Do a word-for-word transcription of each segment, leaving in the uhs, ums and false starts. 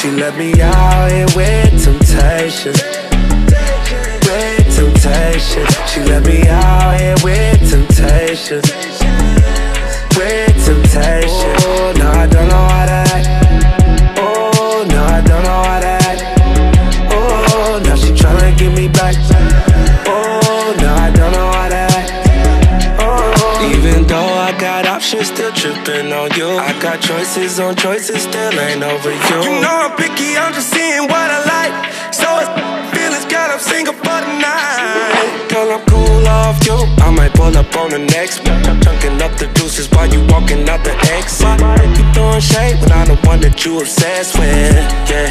She let me out here with temptation, with temptation. She let me out here with temptation, with temptation. Oh, no, I don't know how to act. Oh, no, I don't know how to act. Oh, now she tryna get me back. Oh, no, I don't know how to act. Oh, even though I got options, still tripping on you. I got choices on choices, still ain't over you. You know I'm picky, I'm just seeing what I like. So it's feelings, God, I'm single for the night. Girl, I'm cool off you. I might pull up on the next one, chunking up the deuces while you walking out the exit. You throwing shade when I'm the one that you obsessed with, yeah.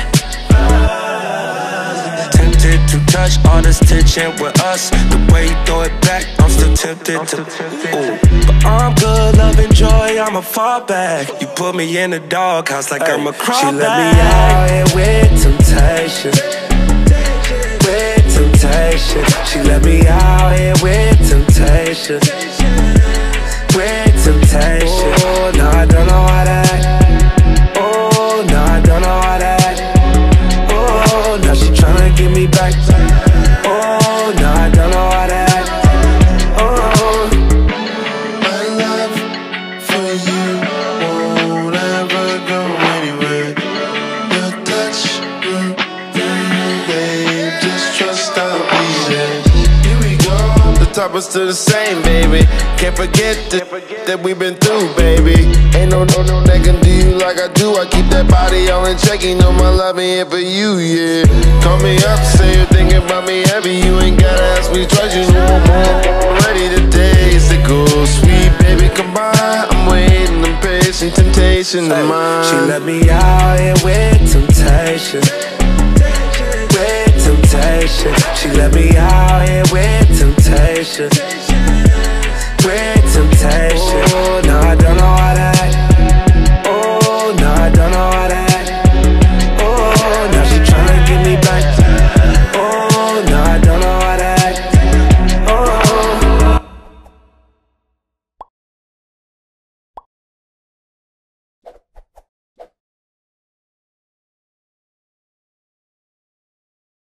Tempted to touch all this tension with us. The way you throw it back, I'm still tempted to. Ooh. But I'm good, love and joy, I'ma fall back. You put me in the doghouse like I'm a crawl. She let me out here with temptation, with temptation. She let me out here with temptation, with temptation. Oh, no, I don't know how to act. Oh, no, I don't know how to act. Oh, now she tryna get me back. Oh, no, I don't know how to act. Oh, my love for you won't ever go anywhere. Your touch, mm, babe, just trust I'll be there. Here we go, the top is still the same, baby. Can't forget that, that we've been through, baby. Ain't no, no, no that can do you like I do. I keep that body all in check, you know my love ain't here for you, yeah. Call me up, say you're thinking about me heavy. You ain't gotta ask me twice, you know I'm more ready. The days that go sweet, baby, come by. I'm waiting, I'm patient, temptation of mine. She let me out here with temptation, with temptation. She let me out here with temptation, with temptation.